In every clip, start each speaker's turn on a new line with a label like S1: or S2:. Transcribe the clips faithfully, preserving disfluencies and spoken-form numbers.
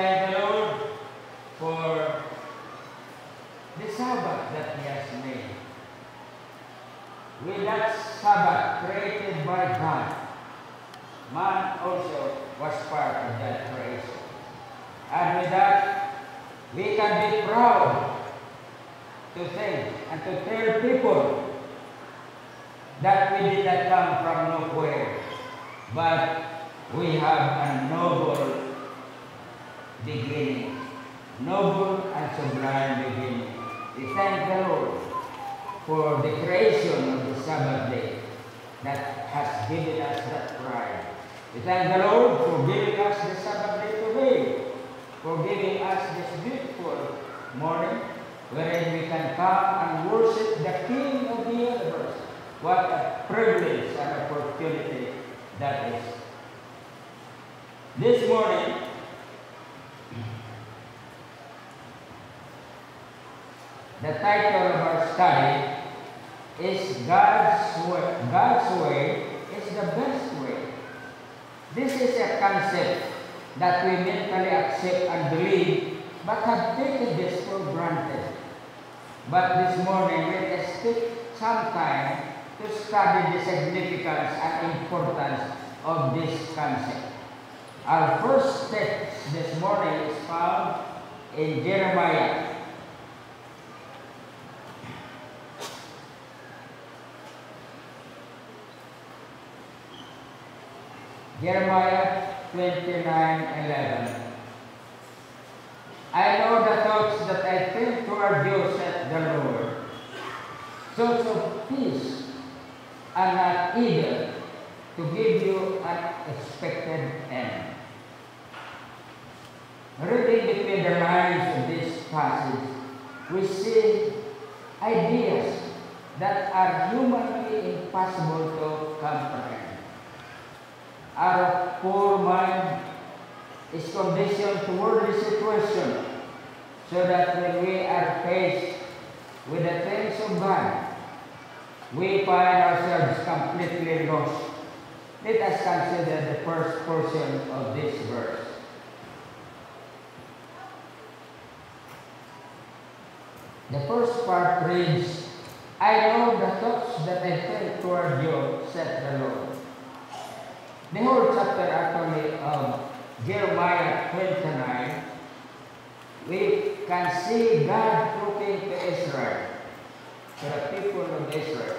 S1: thank the Lord for the Sabbath that He has made. With that Sabbath created by God, man also was part of that creation. And with that, we can be proud to think and to tell people that we did not come from nowhere, but we have a noble beginning, noble and sublime beginning. We thank the Lord for the creation of the Sabbath day that has given us that pride. We thank the Lord for giving us the Sabbath day today, for giving us this beautiful morning wherein we can come and worship the King of the universe. What a privilege and opportunity that is. This morning, the title of our study is God's way. God's way is the best way. This is a concept that we mentally accept and believe, but have taken this for granted. But this morning, let us take some time to study the significance and importance of this concept. Our first text this morning is found in Jeremiah. Jeremiah twenty-nine eleven. I know the thoughts that I think toward you, said the Lord, thoughts of peace and not evil, to give you an expected end. Reading between the lines of this passage, we see ideas that are humanly impossible to comprehend. Our poor mind is conditioned toward this situation, so that when we are faced with the things of God, we find ourselves completely lost. Let us consider the first portion of this verse. The first part reads, I know the thoughts that I think toward you, said the Lord. The whole chapter actually of Jeremiah twenty-nine, we can see God talking to Israel, to the people of Israel.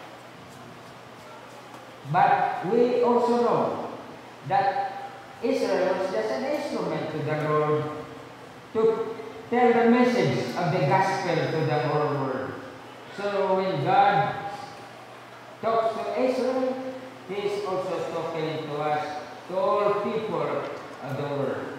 S1: But we also know that Israel was just an instrument to the Lord to tell the message of the gospel to the whole world. So when God talks to Israel, He is also talking to us, to all people of the world.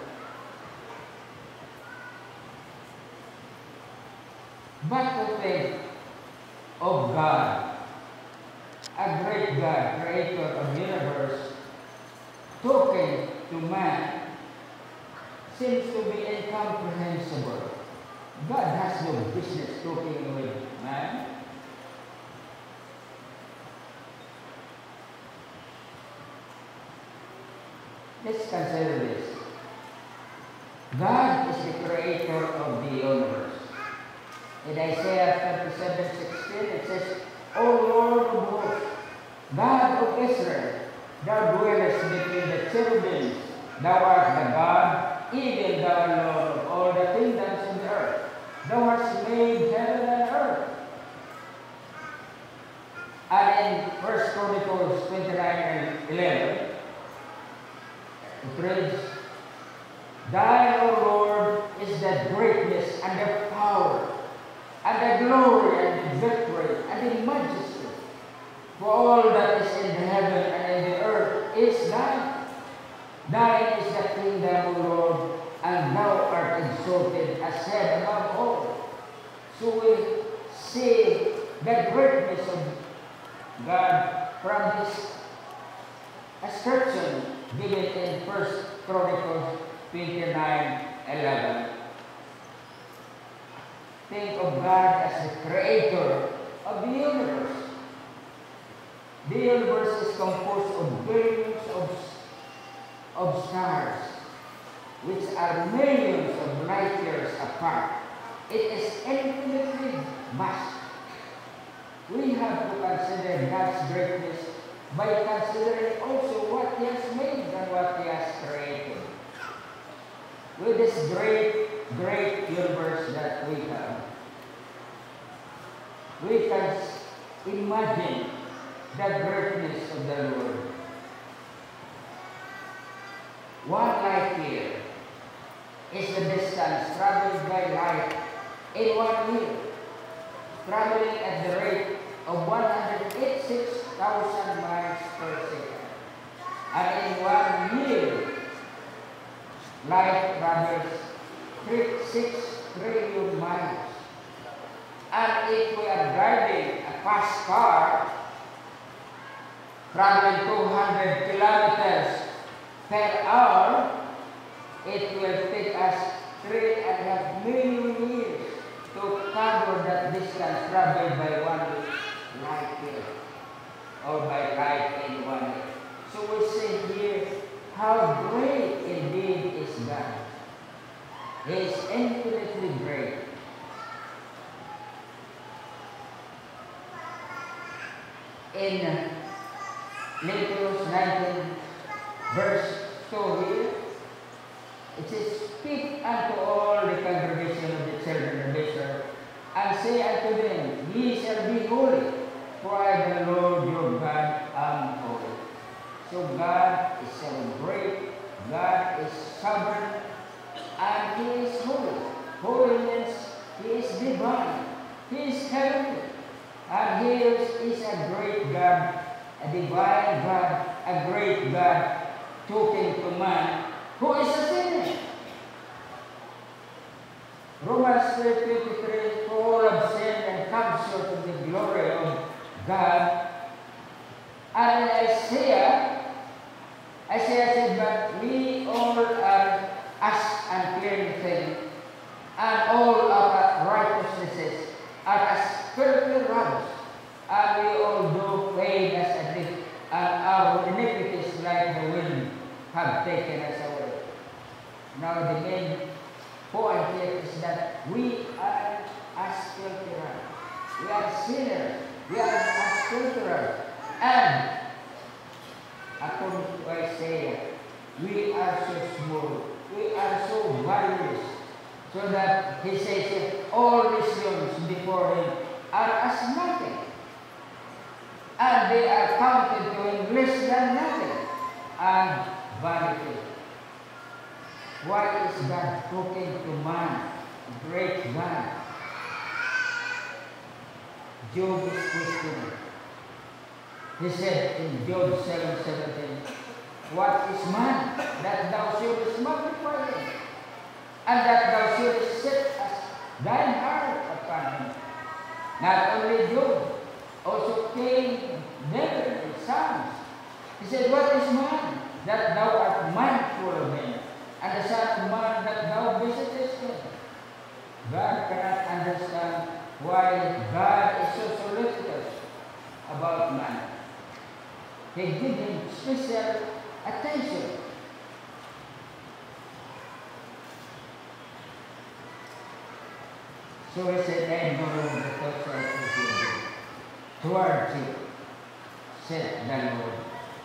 S1: But to think of God, a great God, creator of the universe, talking to man, seems to be incomprehensible. God has no business talking with man. Let's consider this. God is the creator of the universe. In Isaiah thirty-seven sixteen, it says, O Lord of hosts, God of Israel, thou dwellest between the cherubims, thou art the God, even thou alone of all the kingdoms in the earth. Thou hast made heaven and earth. And in First Chronicles twenty-nine and eleven, it reads, Thine, O Lord, is the greatness and the power, and the glory and the victory and the majesty. For all that is in the heaven and in the earth is thine. Thine is the kingdom, O Lord, and thou art exalted as head above all. So we see the greatness of God from this assertion given in First Chronicles twenty-nine eleven. Think of God as the creator of the universe. The universe is composed of billions of, of stars. which are millions of light years apart. It is infinitely vast. We have to consider God's greatness by considering also what He has made and what He has created. With this great, great universe that we have, we can imagine the greatness of the Lord. One light year is the distance traveled by light in one year, traveling at the rate of one hundred eighty-six thousand miles per second. And in one year, light travels six trillion miles. And if we are driving a fast car, traveling two hundred kilometers per hour, it will take us three and a half million years to cover that distance traveled by one light year, or by light in one year. So we see here how great indeed is God. He is infinitely great. In Leviticus nineteen, verse two here, it says, "Speak unto all the congregation of the children of Israel, and say unto them, Ye shall be holy, for I, the Lord your God, am holy." So God is so great, God is sovereign, and He is holy. Holy means He is divine, He is heavenly, and He is, is a great God, a divine God, a great God, talking to man who is a sinner. Romans three twenty-three, "For all have sinned and come short of the glory of God." And in Isaiah, Isaiah said, "But we all are as unclean things, and all our righteousnesses are as filthy rags, and we all do fade as a leaf, and our iniquities like the wind have taken us away." Now the main point here is that we are as filthy rags. We are sinners. We are as filthy rags. And according to Isaiah, we are so small. We are so valueless. So that he says, all nations before him are as nothing. And they are counted to him less than nothing. And vanity. Why is God talking to man? Great God. Job is questioning. He said in Job seven seventeen, "What is man that thou shouldest magnify him, and that thou shouldest set as thine heart upon him?" Not only Job, also Cain, David, and Psalms. He said, "What is man that thou art mindful of him, and the Son of Man that thou visitest him?" God cannot understand why God is so solicitous about man. He gives him special attention. So he said, "I know the thoughts I think you towards you, said the Lord."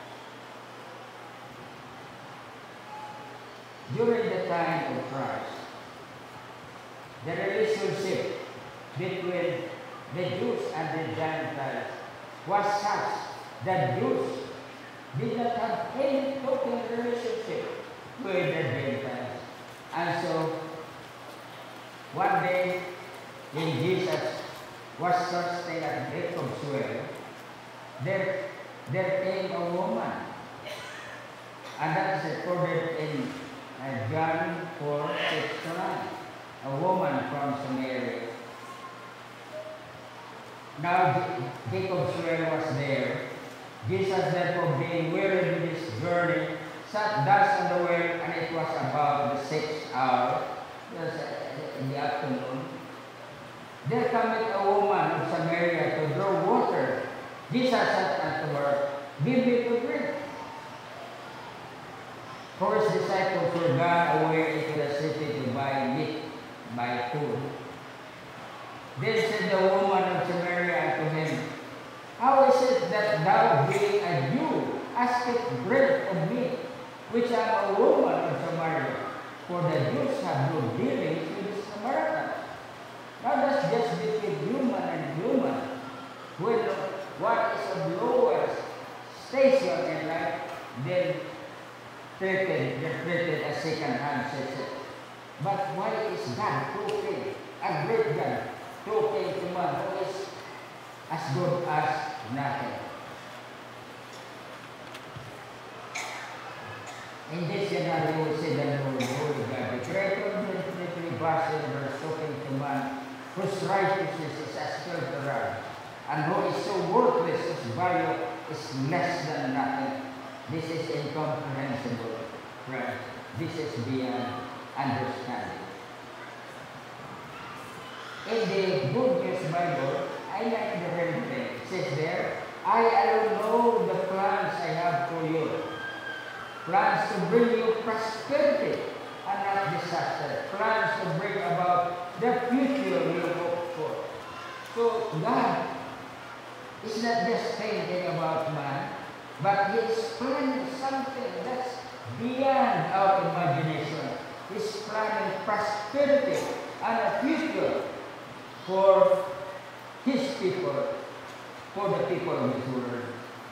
S1: During the time of Christ, the relationship between the Jews and the Gentiles was such that Jews did not have any total relationship with the Gentiles. And so, one day, when Jesus was thirsty at Jacob's well, there, there came a woman. And that is recorded in uh, John four, six to nine. A woman from Samaria. Now Jacob's well was there. Jesus, therefore, being weary with his journey, sat thus on the well, and it was about the sixth hour, it was in the afternoon. There cometh a woman of Samaria to draw water. Jesus said unto her, "Give me to drink." For his disciples were gone away into the city to buy meat, buy food. Then said the woman of Samaria unto him, How is it that thou, being a Jew, askest bread of me, which I am a woman of Samaria? For the Jews have no dealings with the Samaritans. Now that's just between human and human. When one is of lower station in life, then treated, they're treated as second-hand citizens. But why is God talking, a great God, talking to man who is as good as nothing? In this scenario, we see the Lord, Holy God, the creator of the three verses, verse talking to man, whose righteousness is as filtered, and who is so worthless, his value is less than nothing. This is incomprehensible, friends. This is beyond understanding. In the Good News Bible, I like the very thing. It says there, I alone know the plans I have for you. Plans to bring you prosperity and not disaster. Plans to bring about the future you hope for. So God is not just thinking about man, but He is planning something that's beyond our imagination. He's planning prosperity and a future for His people, for the people of His world.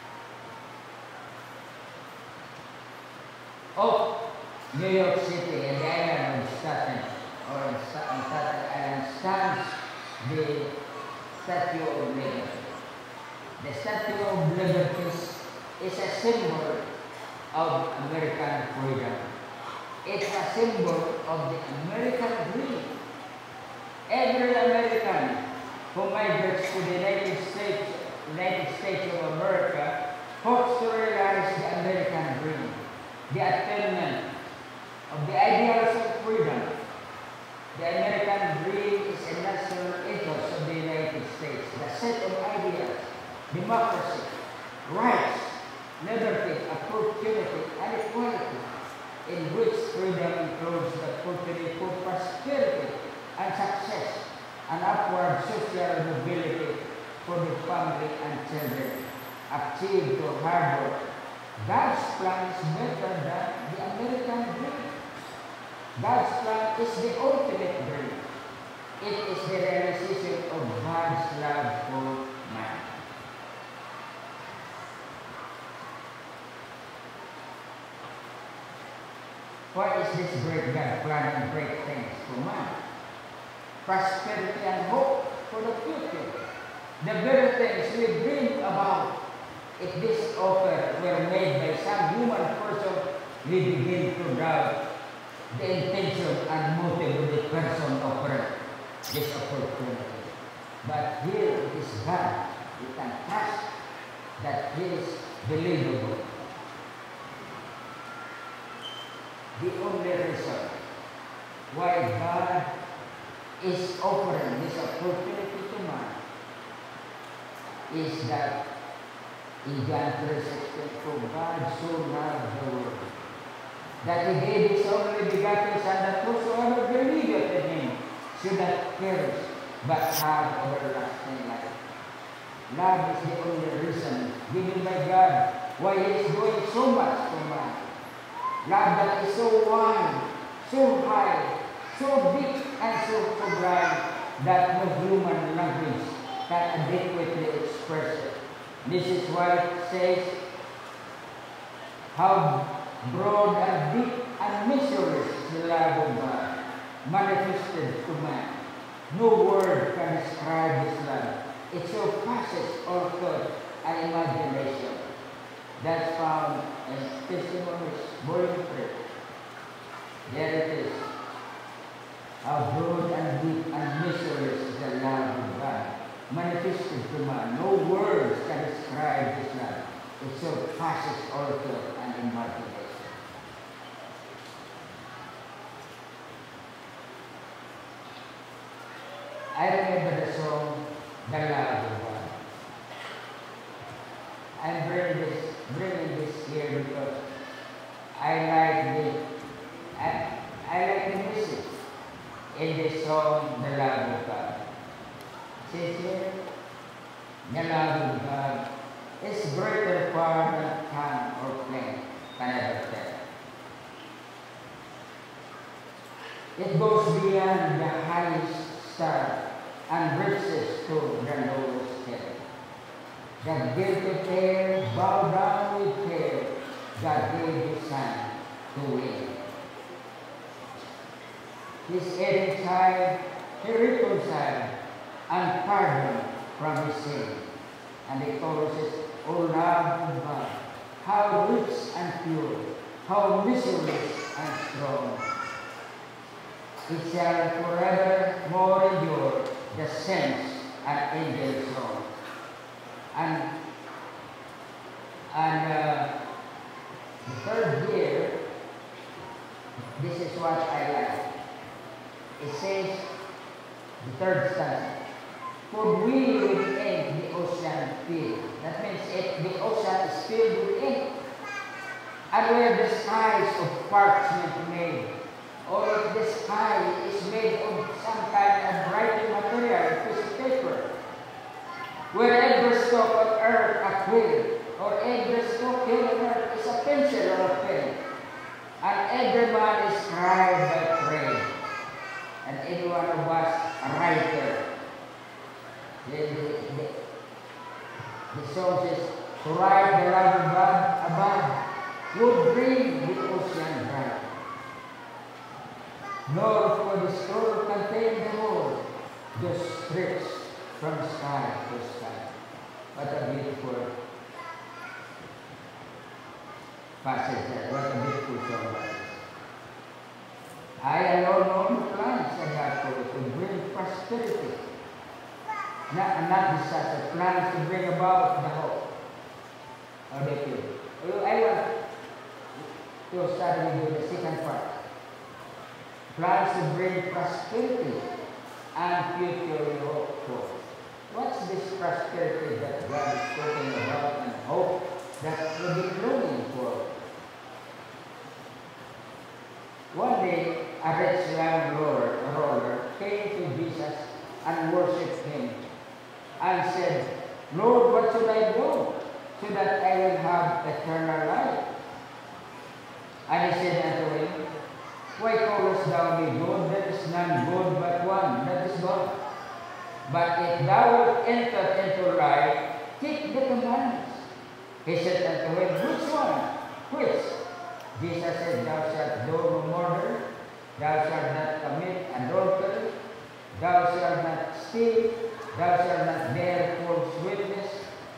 S1: Of New York City and the island of Staten, or in Staten Island, stands the Statue of Liberty. The Statue of Liberty is a symbol of American freedom. It's a symbol of the American dream. Every American who migrates to the United States, United States of America, hopes to realize the American dream, the attainment of the ideals of freedom. The American dream is a national ethos of the United States, the set of ideas, democracy, rights, liberty, opportunity, and equality, in which freedom includes the opportunity for prosperity and success, and upward social mobility for the family and children, achieved through hard work. God's plan is better than the American dream. God's plan is the ultimate dream. It is the realization of God's love for man. What is this great God planning great things for man? Prosperity and hope for the future. The very things we dream about, if this offer were made by some human person, we begin to doubt the intention and motive of the person offering this opportunity. But here it is God. We can trust that He is believable. The only reason why God is offering this opportunity to man is that in John three sixteen, for God so loved the world that He gave His only begotten Son, that whosoever believeth in Him should not perish but have everlasting life. Love is the only reason given by God why He is doing so much for man. Love that is so wide, so high, so deep, and so sublime that no human language can adequately express it. This is why it says, how broad and deep and mysterious is the love of God, manifested to man. No word can describe His love. It so passes all thought and imagination. That's found in Testimonies, Volume three. There it is. How broad and deep and mysterious is the love of God, manifested to man. No words can describe His love. It so passes all thought and imagination. I remember the song, The Love of God. I'm bringing this, bringing this here because I like the I, I like the message in the song The Love of God. It says here, the love of God is greater far than tongue or flame can ever tell. It goes beyond the highest star and reaches to the lowest heaven. The guilty pair bow down with care, God gave His Son to win. His erring child He reconciled and pardoned from his sin. And the chorus says, O love of God, how rich and pure, how merciless and strong. It shall forever more endure the saints and angels' song. And, and uh, the third year, this is what I like. It says, the third stanza, for we with ink the ocean fill. That means it, the ocean is filled with ink. And where the skies of parchment made, or if the sky is made of some kind of writing material, piece of paper, where every stroke on earth a quill, or every stroke here on earth is a pencil or a pen, and every man is scribed by trade, and any one of us a writer. The, the, the, the song says, to write the love of God above would bring the ocean dry, nor for the scroll contain the whole, just strips from sky to sky. What a beautiful passage there. What a beautiful song that is. I alone own the plans I have for it to bring prosperity. Not, not disaster, plans to bring about the hope of the future. I want to study with you the second part. Plans to bring prosperity and future hope for. What's this prosperity that God is talking about and hope that we'll be longing for? One day, a rich young ruler, ruler came to Jesus and worshipped Him and said, Lord, what should I do so that I will have eternal life? And he said unto him, why callest thou me good? There is none good but one, that is God. But if thou wilt enter into life, keep the commandments. He said unto him, which one? Which? Jesus said, thou shalt do no murder, thou shalt not commit adultery, thou shalt not steal, thou shalt not bear false witness,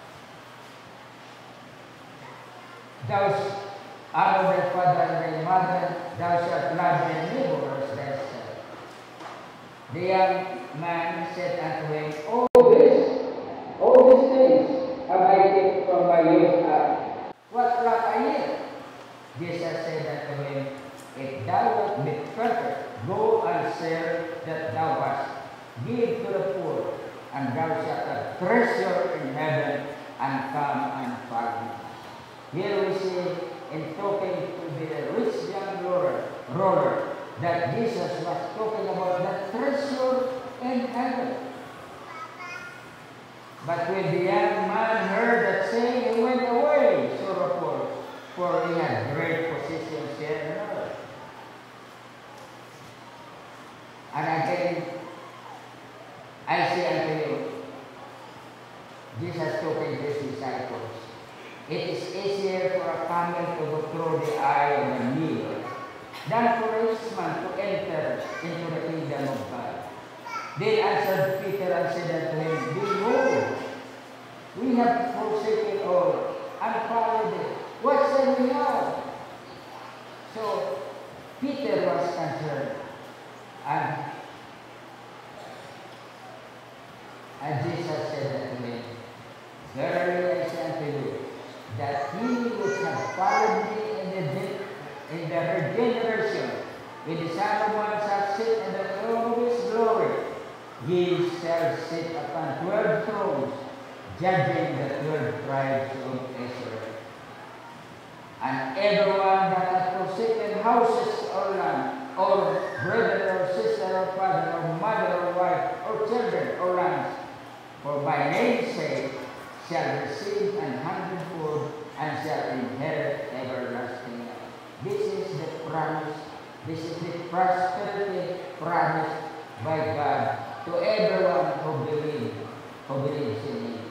S1: thou shalt honor thy father and thy mother, thou shalt love thy neighbor as thyself. The young man said unto him, all this, all these things have I kept from my youth up. What lack I yet? Jesus said unto him, if thou wilt be perfect, go and sell that thou hast, give to the poor, and thou shalt have treasure in heaven, and come and follow me. Here we see, in talking to the rich young ruler, ruler, that Jesus was talking about the treasure in heaven. But when the young man heard that saying, he went away sorrowful, for he had great possessions here on earth. And again, I say unto you, Jesus talking to his disciples, it is easier for a camel to go through the eye of a needle than for a rich man to enter into the kingdom of God. Then answered Peter and said unto him, behold, we have forsaken all and followed it. What shall we have? So Peter was concerned, and, and Jesus said unto him, verily I say unto you, that he which hath followed me in the, in the regeneration, when the Son of Man shall sit in the throne of his glory, he shall sit upon twelve thrones, judging the twelve tribes of Israel. And everyone that hath their houses or land, or brother or sister or father or mother or wife or children or lands, for my name's sake shall receive an hundredfold and shall inherit everlasting life. This is the promise, this is the prosperity promised by God to everyone who believes, who believes in Him.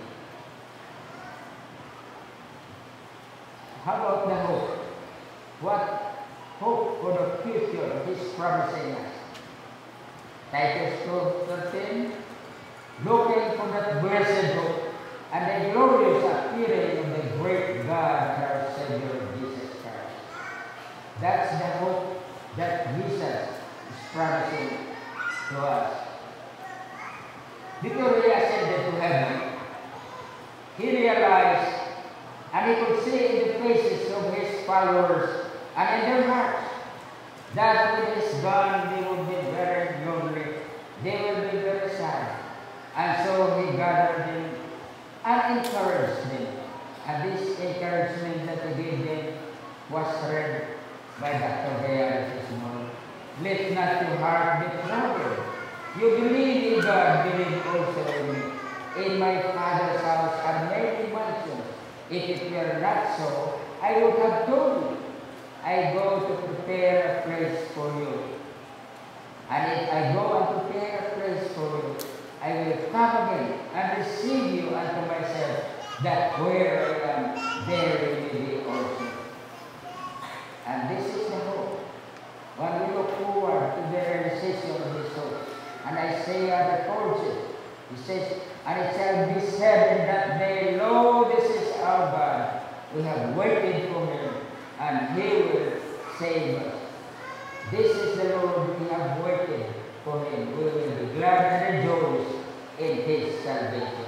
S1: How about the hope? What hope for the future He's promising us? Titus two thirteen, looking for that blessed hope and the glorious appearing of the great God and our Savior Jesus Christ. That's the hope that Jesus is promising to us. Before He ascended to heaven, He realized and He could see in the faces of His followers and in their hearts that when He's gone, they will be very lonely, they will be very sad. And so He gathered them and encouraged them. And this encouragement that He gave them was read by Doctor Gayal this morning. Let not your heart be troubled. You believe in God, believe also in me. In my Father's house are many mansions. If it were not so, I would have told you. I go to prepare a place for you. And if I go and prepare a place for you, I will come again and receive you unto myself, that where I am, there you may be also. And this is the hope. When we look forward to the realization of this hope, and Isaiah records it, he says, and it shall be said in that day, lo, this is our God. We have waited for Him, and He will save us. This is the Lord, we have waited for Him. We will be glad and rejoice in His salvation.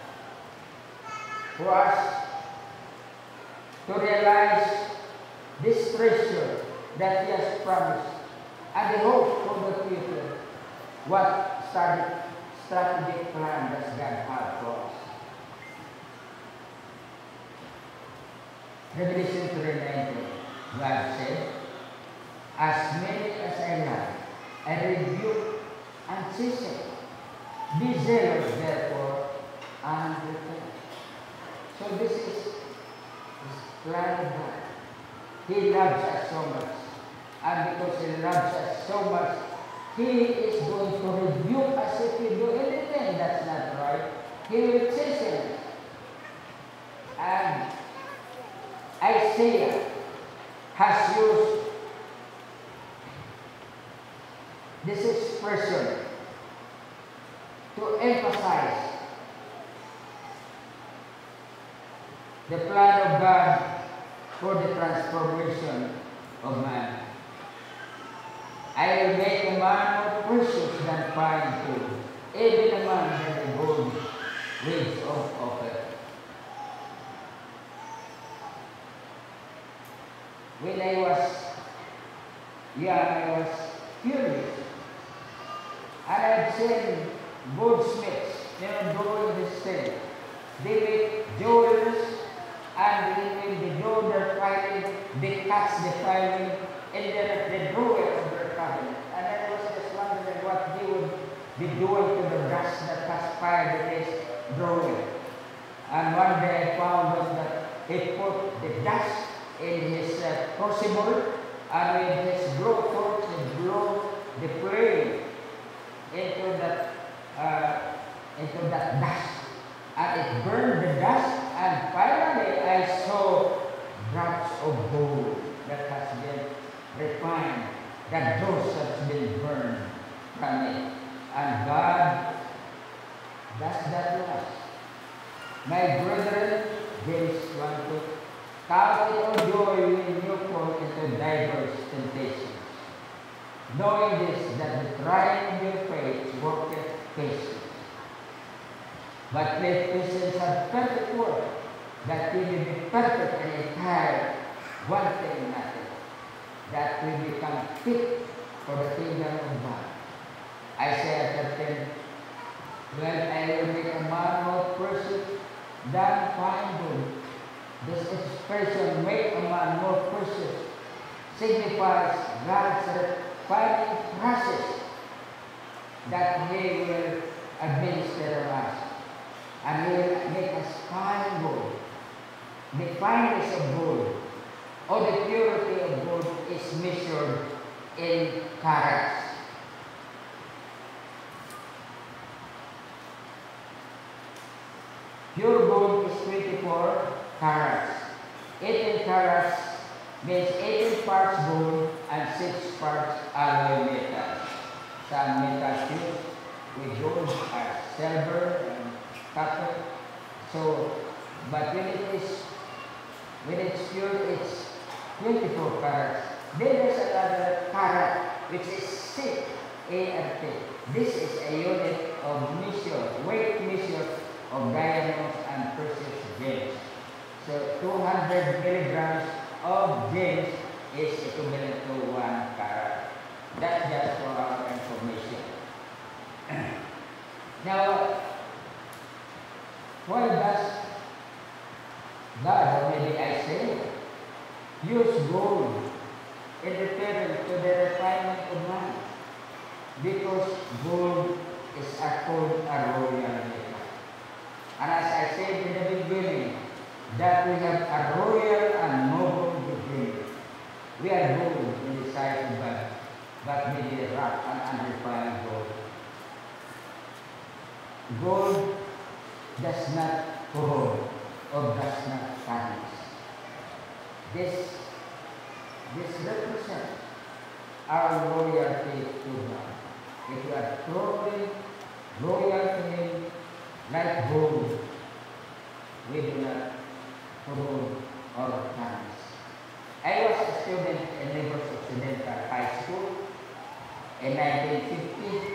S1: For us to realize this treasure that He has promised and the hope for the future, what started strategic plan does God have for us? Revelation three nineteen, God said, as many as I love, I rebuke and chasten. Be zealous, therefore, and repent. So this is His plan of God. He loves us so much. And because He loves us so much, He is going to rebuke us if we do anything that's not right. He will chasten us. And Isaiah has used this expression to emphasize the plan of God for the transformation of man. I will make a man more precious than fine gold, even a man than the gold waves of Ophir. When I was young, I was curious. And I've seen goldsmiths, you know, doing this thing. They make jewelries, and when they do their filing, they catch the filing in the, the drawer of their cabinet. And I was just wondering what they would be doing to the dust that has piled in his drawer. And one day I found out that he put the dust in his uh, crucible, and with his blowtorch he blew the flame into that uh, into that dust, and it burned the dust. And finally, I saw drops of gold that has been refined, that those has been burned from it. And God does that to us. My brethren, James one two, count it all joy when you fall into diverse temptations, knowing this, that the trying of your faith worketh patience. But let patience have perfect work, that we may be perfect and entire, wanting nothing, that we become fit for the kingdom of God. Isaiah thirteen, when I will make a man more precious than fine gold. This expression, make a man more precious, signifies God's refining process that He will administer on us. And He will make us fine gold. The fineness of gold, or the purity of gold, is measured in carats. Pure gold is twenty-four carats. eighteen carats means eighteen parts gold and six parts alloy metal. Some metals used with gold are silver and copper. So, but when it is when it's pure, it's twenty-four carats. Then there's another carat, which is C A R T. This is a unit of measure, weight measure of diamonds and precious gems. So two hundred milligrams of gems is equivalent to one carat. That's just for our information. Now, why does God, or maybe I say, use gold in referring to the refinement of man? Because gold is a called a royal metal. And as I said in the beginning, that we have a royal and noble beginning. We are gold in the sight of God, but maybe rough and unrefined gold. Gold does not corrode or does not tarnish. This, this represents our loyalty to God. If we are truly loyal to Him, like gold, we do not corrode or tarnish. I was a student in Lagos Occidental High School in nineteen fifty,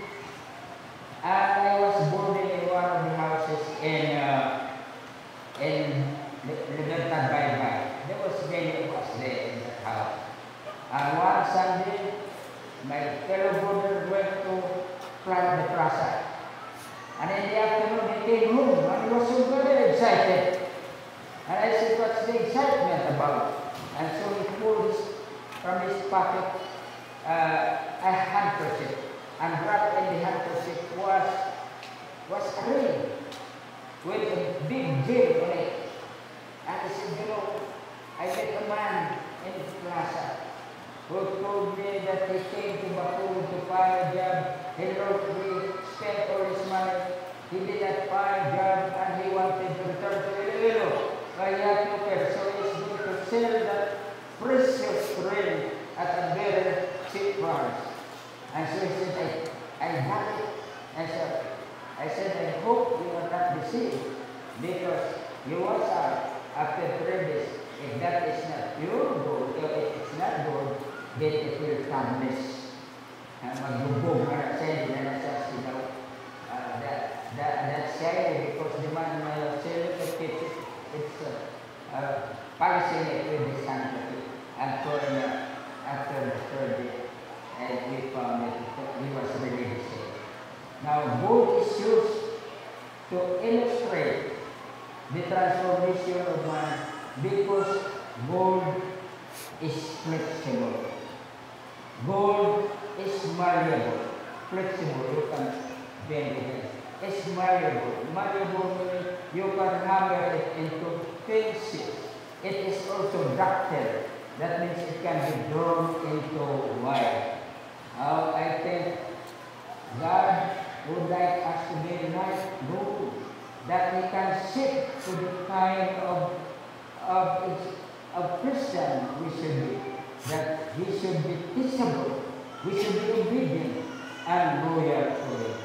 S1: and I was boarding in one of the houses in uh, in Libertad Baybay. There was many of us there in that house. And one Sunday, my fellow boarder went to plant the plaza. And in the afternoon, he came home and he was so very excited. And I said, what's the excitement about? And so he pulled his, from his pocket uh, a handkerchief. And wrapped in the handkerchief was, was a ring with a big gem on it. And he said, you know, I met a man in the plaza who told me that he came to Baku to find a job. He wrote, he spent all his money. He did not find a job and he wanted to return to Iloilo. But he had no cash, so he's going to sell that precious ring at a very cheap price. And so he said, I, I got it. I said, I said, I hope you are not deceived, because you watch out after three days. If that is not pure gold, or if it's not gold, then it will tarnish. Magbubog, para say, na nasa sinaw. That, that, that's shiny because the man uh, selling it, it's, it's uh, uh, polishing it with his handkerchief. And for, uh, after the third day, and we found it, he was really deceived. Now, gold is used to illustrate the transformation of man, because gold is flexible. Gold is malleable. Flexible, you can bend it. It's malleable. Malleable means you can hammer it into pieces. It is also ductile. That means it can be drawn into wire. Now, I think God would like us to be like gold, that He can shift to the kind of of, of Christian we should be, that we should be teachable, we should be obedient and loyal to Him.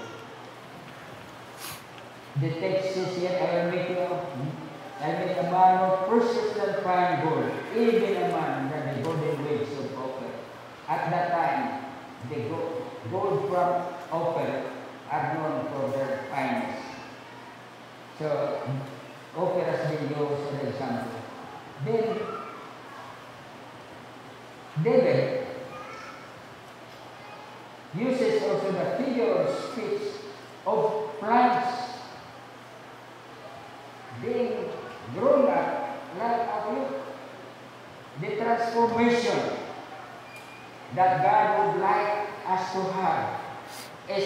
S1: The text says here, I will make you I will make a man of precious and fine gold, even a man that the golden waves of Ophir. At that time, the gold, gold from Ophir are known for their fineness. So, Ophir has been used as an example. Then, David uses also the figure of speech of plants being grown up like a fruit. The transformation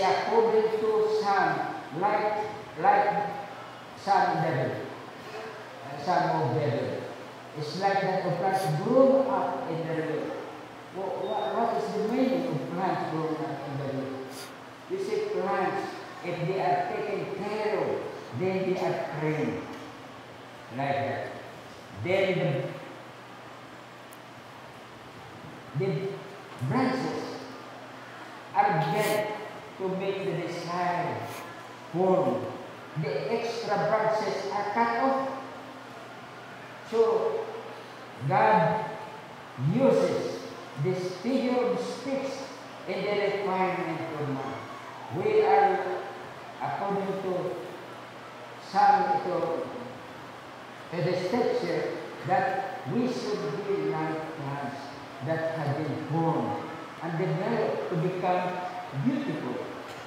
S1: according to some, like, like some David, uh, some of David. It's like that the plants grow up in the root. What, what, what is the meaning of plants growing up in the root? You see, plants, if they are taken care of, then they are trained. Like that. Then the, the branches are bent to make the desired form. The extra branches are cut off. So God uses this figure of speech in the requirement of man. We are, according to some to, to the scripture, that we should be like plants that have been formed and developed to become beautiful.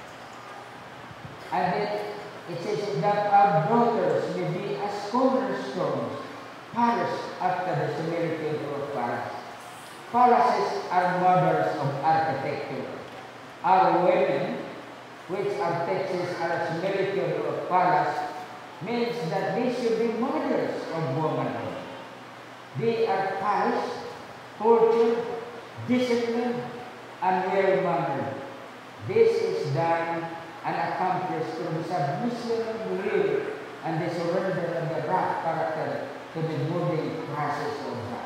S1: And then it says that our daughters may be as cornerstones, palace after the similitude of palace. Palaces are mothers of architecture. Our women, which architects are a similitude of palace, means that they should be mothers of womanhood. They are polished, cultured, disciplined, and well-mannered. This is done and accomplished through the submission of the will and the surrender of the rough character to the moving process of God.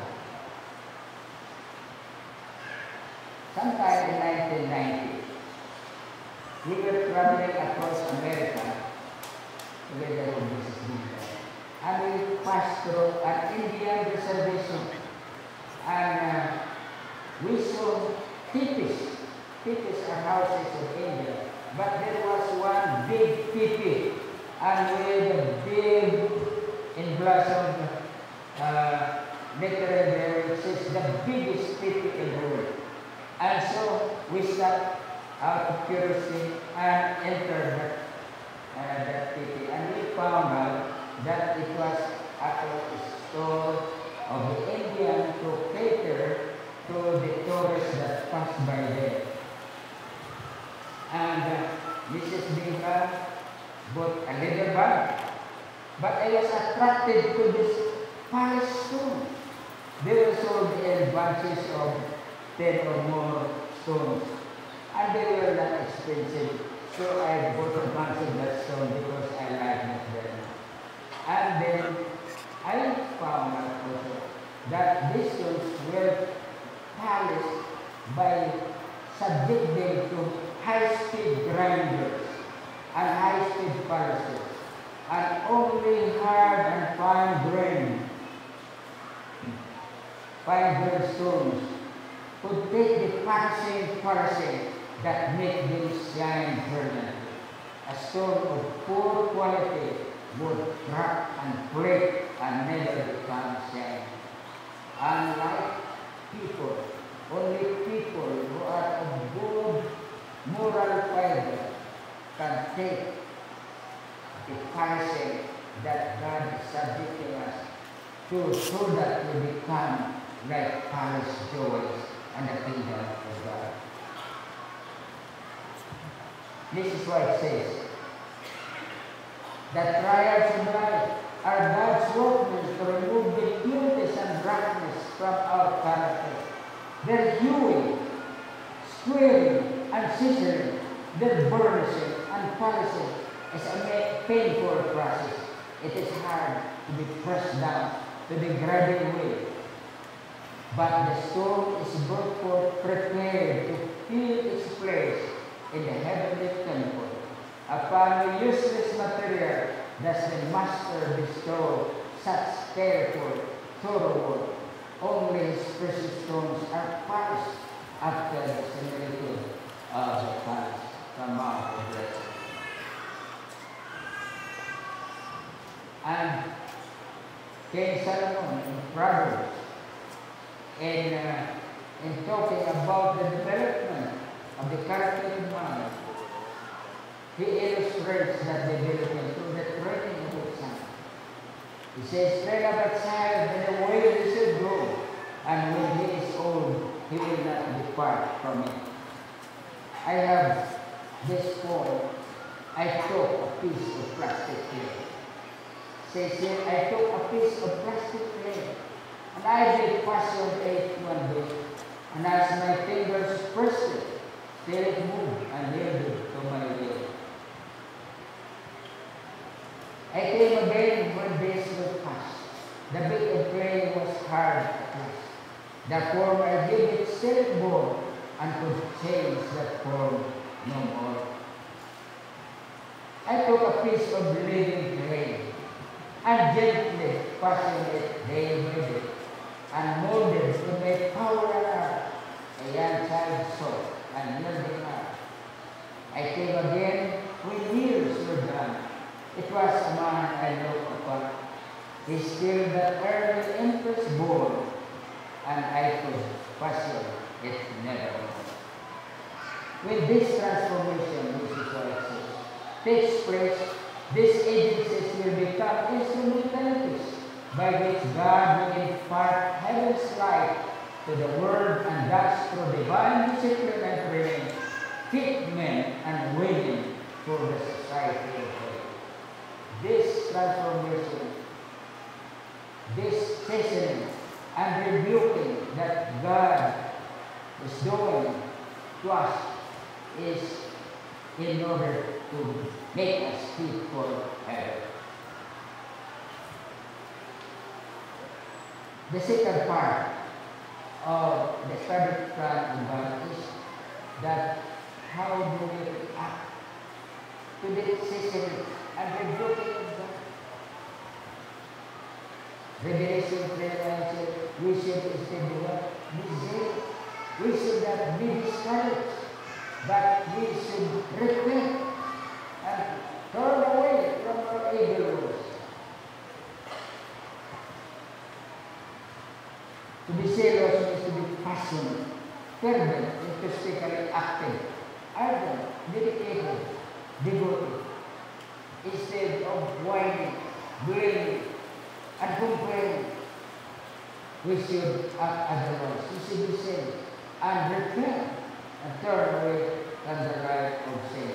S1: Sometime in nineteen ninety, we were traveling across America together with Missus Bingcang, and we passed through an Indian reservation, and uh, we saw teepees. Teepees are houses of India, but there was one big teepee, and with a big in blossom uh, literally there it says the biggest teepee in the world. And so we stopped out of curiosity and entered that, uh, that teepee, and we found out that it was actually a store of the Indian to cater to the tourists that passed by there. And uh, Missus Bingcang bought a little bag, but I was attracted to this palace stone. They were sold in bunches of ten or more stones, and they were not expensive. So I bought a bunch of that stone because I liked it very much. And then I found out also that these stones were polished by subjecting to high-speed grinders and high-speed polishes, and only hard and fine grain, fine grain stones could take the polishing polishing that make them shine brilliantly. A stone of poor quality would crack and break and never become shine. Unlike people, only people who are of good moral fiber can take the polishing that God is subjecting us to, so that we become like polished jewels and the kingdom of God. This is why it says that trials of life are God's workmen to remove the impurities and darkness from our character. Their hewing, squaring, and scissoring, their burnishing and polishing is a painful process. It is hard to be pressed down to the grading way. But the stone is brought forth prepared to fill its place in the heavenly temple. Upon the useless material does the master bestow such careful, thorough work. Only his precious stones are polished after the similitude of the palace from Mount of Blessing. And King Solomon in Proverbs, in, uh, in talking about the development of the character of man, he illustrates that development through the training of his son. He says, train up a child in the way he should go, and when he is old, he will not depart from it. I have this point, I took a piece of plastic clay. Says here, I took a piece of plastic clay, and I did fashion it one day, and as my fingers pressed it, till it moved and yielded to my will. I came again when days were past. The bit of clay was hard at last. The form I gave it still bore, and could change that form no more. I took a piece of living clay, and gently fashioned it day by day, and molded to my power and art, a young child saw and yielding art. I came again when years were done. It was a man I looked upon. He still the early empress born, and I could fashion it never more. When this transformation, this is what it says, takes place, these agencies will become instrumentalities by which God will impart heaven's light to the world, and thus through divine discipline and training, fit men and women for the society of faith. This transformation, this chastening and rebuking that God is doing to us is in order to make us fit for heaven. The second part of the study plan of God is that how do we react to the chastening and rebuking of God. Revelation prayer says we should instead of what? Be zealous. We should not be discouraged, but we should repent and turn away from our evil ways. To be zealous means to be passionate, fervent, enthusiastically active, ardent, dedicated, devoted, instead of whining, blaming, and complaining. We should act otherwise. We should be saved and repent and turn away from the life of sin.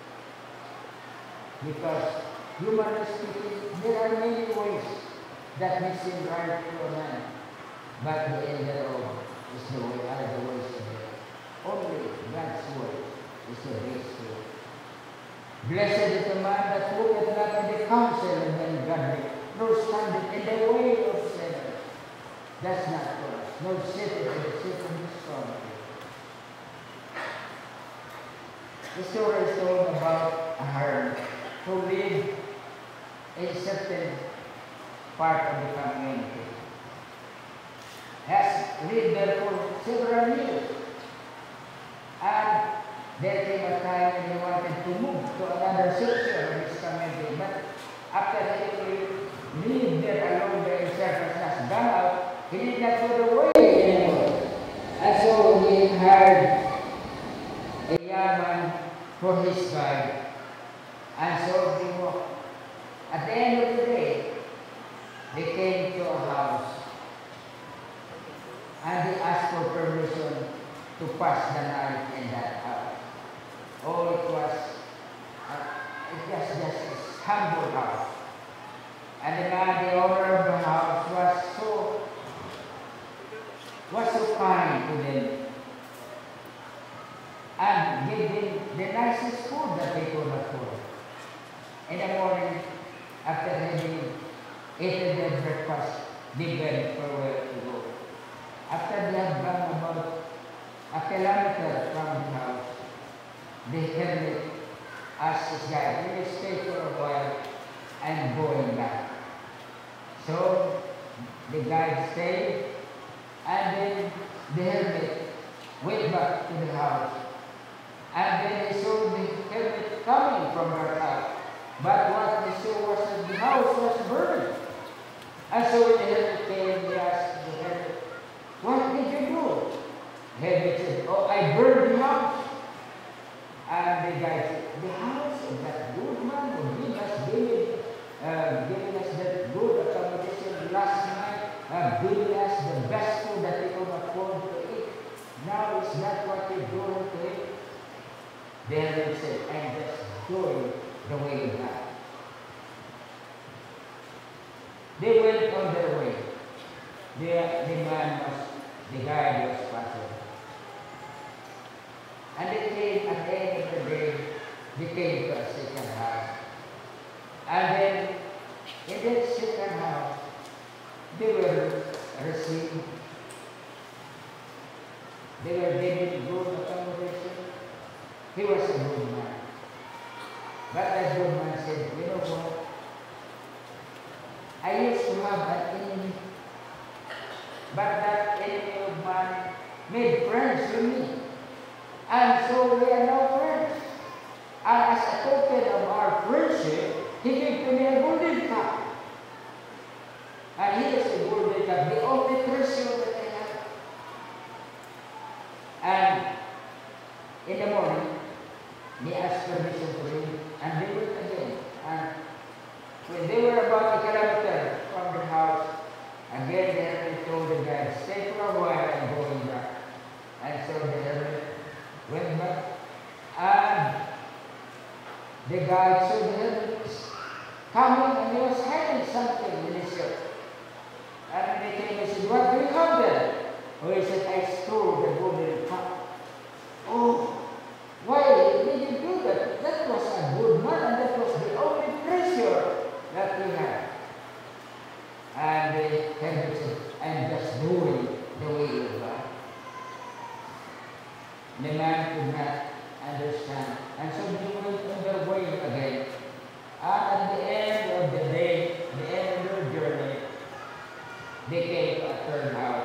S1: Because humanly speaking, there are many ways that may seem right to a man, but the end thereof is the way, are the ways of God. Only God's way is the best way. Blessed is the man that walketh not in the counsel of the ungodly, nor standeth in the way of sinners. That's not for us. Nor sitteth in the seat of the scornful. The story is told about a hermit who lived in a certain part of the community. Has lived there for several years. And there came a time when he wanted to move to another section of his community. But after he lived there along the himself has gone out, he did not go the way anymore. And so he hired a young man for his guide. And so they walked. At the end of the day, they came to a house. And he asked for permission to pass the night in that house. Oh, it was, uh, it was just a humble house. And the man, the owner of the house, was so, was so kind to them. And gave them the nicest food that they could afford. In the morning, after having eaten their breakfast, they went for where to go. After they had gone about a kilometer from the house, the hermit asked his guide, will you stay for a while and going back? So the guide stayed, and then the hermit went back to the house. And then he saw the hermit coming from her house. But what he saw was that the house was burning. And so when the hermit came, he asked the hermit, what did you do? The hermit said, oh, I burned the house. And the guy said, the house of that good man who gave us, giving, uh, giving us that good accommodation last night, uh, giving us the best food that we could afford to eat. Now is that what you're doing to it? The hermit said, I'm just doing the way of God. They went on their way. The, the man was, the guide was passing. And they came at the end of the day, they came to a second house. And then, in that second house, they were received. They were given good accommodation. He was a good man. But that good man said, you know what? I used to have an enemy, but that enemy of mine made friends with me. And so we are now friends. And as a token of our friendship, he gave to me a golden cup. And here is the golden cup, the only treasure that I have. And in the morning, he asked permission to him, and they went again. And when they were about a kilometer from the house, again the hermit told the guide, stay for a while and going back. And so the hermit went back, and the guide saw the hermit was coming, and he was hiding something in his shirt. And they came and said, what do you have there? Oh, he said, I stole the golden cup. Oh, why did you do that? That was a good man, and that was the only treasure that we had. And the hermit said, I'm just doing the way of God. The man could not understand. And so they went on their way again. And at the end of the day, the end of their journey, they came to a third house.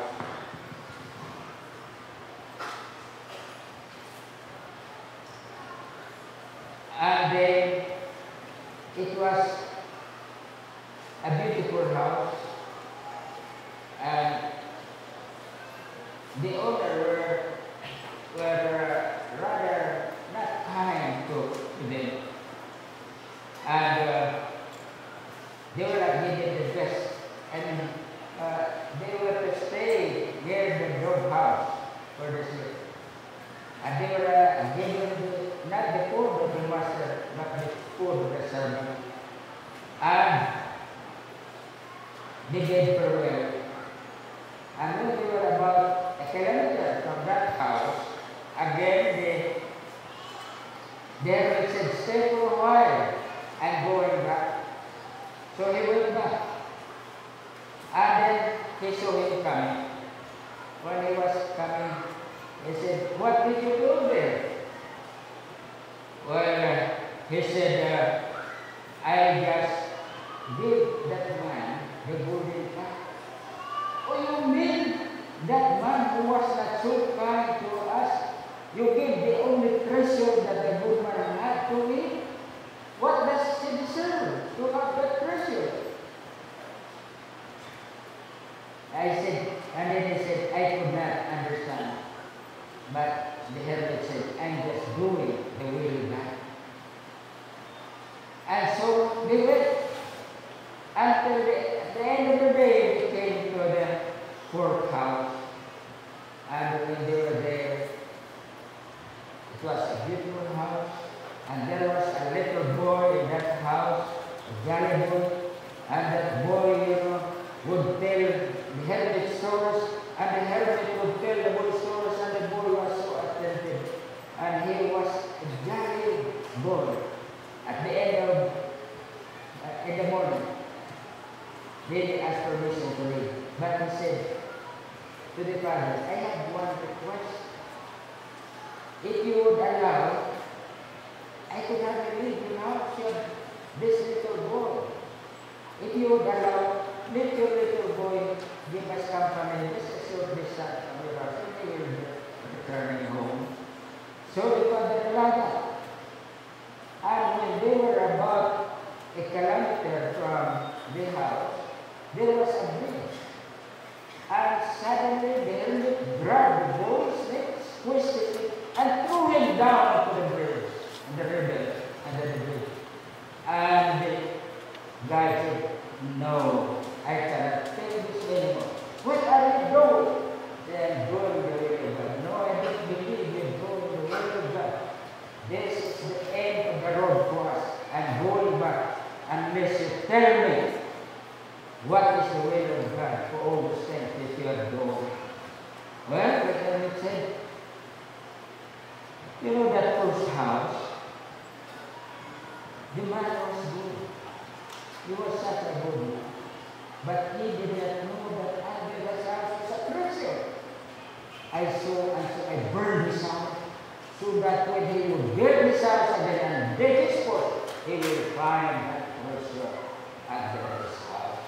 S1: And then it was a beautiful house. And the owner were, were rather not kind to, to them. And uh, they were not given the best. And uh, they were to stay near the dog house for the sleep. And they were uh, given the, not the food of the master, but the food of the servant. And they bid farewell. And when they were about a kilometer from that house, again they, the hermit said, stay for a while and going back. So he went back. And then he saw him coming. When he was coming, he said, what did you do there? Well, uh, he said, uh, I just gave that man the golden cup. Oh, you mean that man who was not so kind to us, you gave the only treasure that the good man had to him? What does he deserve to have that treasure? I said, and then he said, I could not understand. But the hermit said, I'm just doing the will of God. And so they went until the, at the end of the day, they came to the fourth house. And when they were there, it was a beautiful house. And there was a little boy in that house, a jolly boy. And that boy, you know, would tell the hermit stories, and the hermit would tell the boy stories, and the boy was so attentive. And he was a jolly boy. At the end of, uh, in the morning, they asked permission to leave. But he said to the father, I have one request. If you would allow, I could have a leave house of this little boy. If you would allow, let your little boy give us company just a short distance from your house, and he will be returning home. So the father allowed that. And when they were about a kilometer from the house, there was a bridge. And suddenly the hermit grabbed the boy's neck, twisted it, and threw him down to the bridge, in the river, under the bridge. And the guy said, no, I cannot take this anymore. What are you doing? They are going the way of God. No, I don't believe you're going the way of God. This is the end of the road for us. I'm going back unless you tell me what is the will of God for all the things that you are doing. Well, what can we say? You know that first house, the man was good. He was such a good man. But he did not know that under the house was a treasure. I saw and so I burned his house, so that when he would build his house again and dig his foot, he will find that treasure under his house.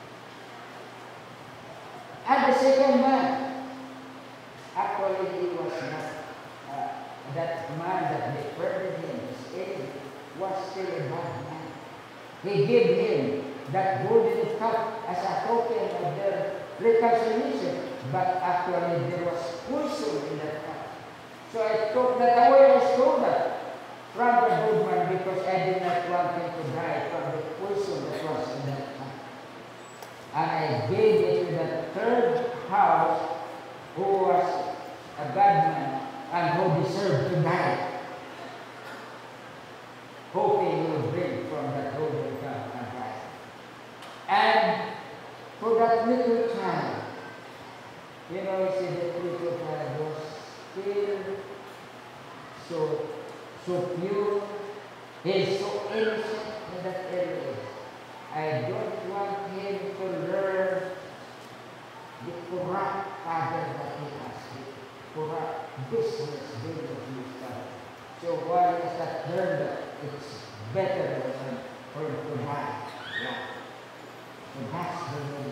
S1: And the second man, actually he was not, uh, that man that they burned him, his enemy, was still a bad man. He gave him that golden cup as a token of their reconciliation, but actually there was poison in that cup. So I took that away. I stole that from the good man because I did not want him to die from the poison that was in that cup. And I gave it to the third house who was a bad man and who deserved to die, hoping he would drink from that golden cup and die. And for that little child, you know, you see that little child was still so, so pure. He is so innocent in that area. I don't want him to learn the corrupt father that he has, the corrupt business deal of his father. So while he has not learned that, it's better than for him to die. Yeah. So that's the way.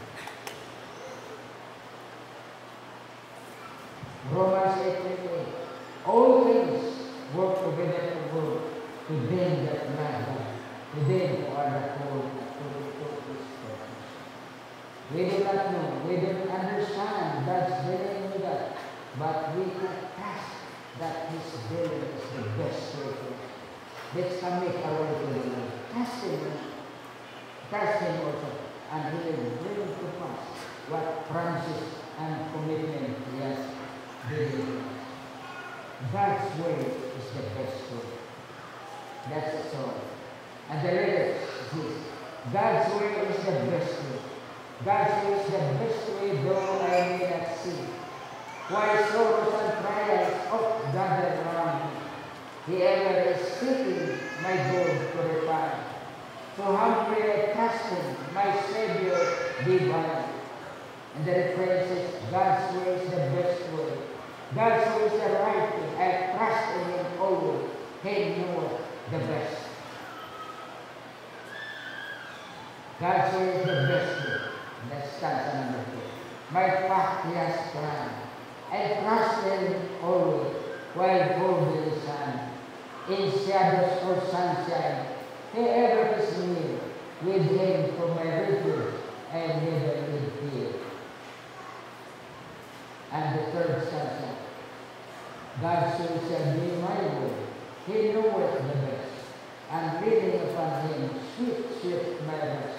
S1: Romans eight twenty-eight. All things work together for good to them that love God, to them who are the called according to His purpose. We do not know, we don't understand God's dealing with us, but we can trust that His dealing is the best way for us. Let's commit our way to the Lord. Trust Him, trust Him also, and He will bring to pass what promises and commitment He has given us. God's way is the best way. That's the song. And the lyrics is this: God's way is the best way. God's way is the best way, though I may not see. Why sorrows and trials oft gather around me? He ever is seeking my good to refine. So humbly I trust Him, my Savior divine. And the refrain says, God's way is the best way. God's way is the right way. I trust in Him always. He knows the best. God's way is the best way. That's stanza number two. My path He has planned. I trust Him always while holding His hand. In shadows or sunshine, He ever is near. With Him for my refuge, I never need fear. And the third stanza, God's way shall be my way. He knoweth the best, and leaning upon Him, sweet, sweet my rest.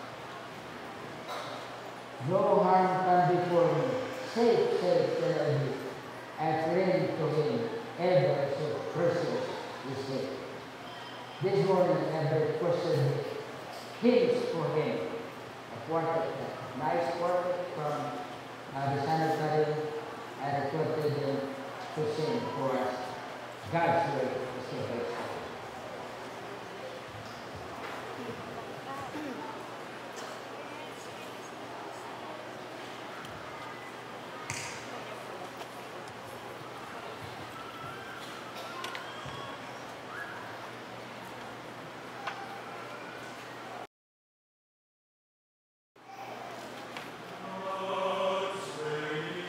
S1: No harm can befall me, safe, safe shall I be. I cling to Him, ever so precious is He. This morning I have requested hymns for Him, a quartet, a nice quartet from uh, the sanitary. I requested them to sing for us. God's way is the best.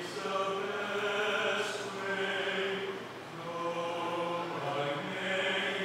S2: God's way is the best way, though I may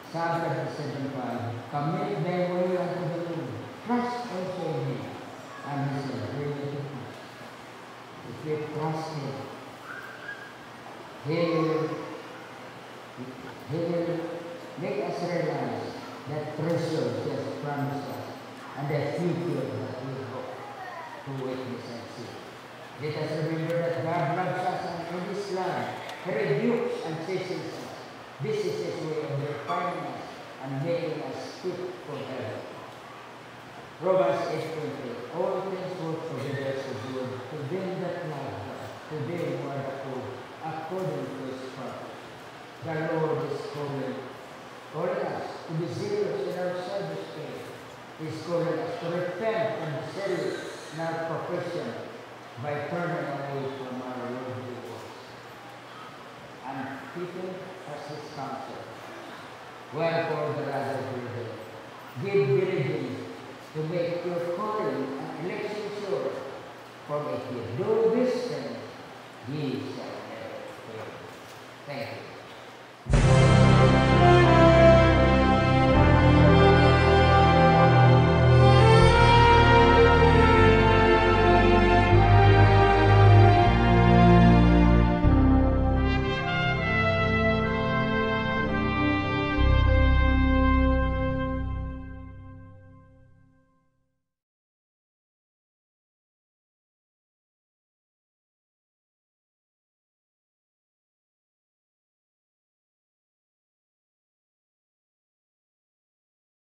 S1: Psalm thirty-seven five, commit thy way unto the Lord, trust also in him, and he shall bring it to pass. If we trust him, he will, he will make us realize that treasure he has promised us, and the future that we hope to witness and see. Let us remember that God loves us, and in this life he rebukes and chastens us. This is his way of refining us and making us fit for heaven. Romans eight twenty, all things work together for good to them that love God, to them who are the called according to his purpose. The Lord is calling, calling us to be serious in our service faith. He is calling us to repent and be serious in our profession by turning away from our worldly works and keeping as his counsel. Wherefore the rather brethren, give diligence to make your calling and election sure, for if you do this thing, ye shall never fail. Thank you.